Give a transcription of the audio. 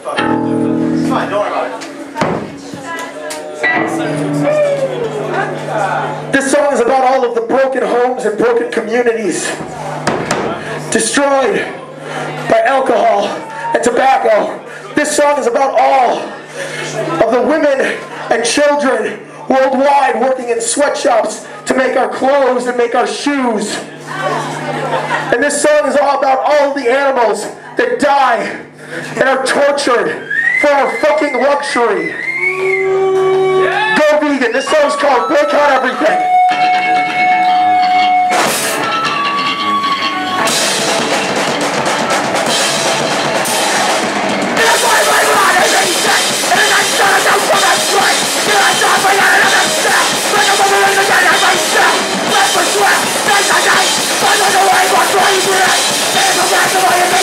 It's fine, don't worry about it. This song is about all of the broken homes and broken communities destroyed by alcohol and tobacco. This song is about all of the women and children worldwide working in sweatshops to make our clothes and make our shoes. And this song is all about all of the animals that die and are tortured for our fucking luxury. Go vegan. This song's called Boycott Everything. Let's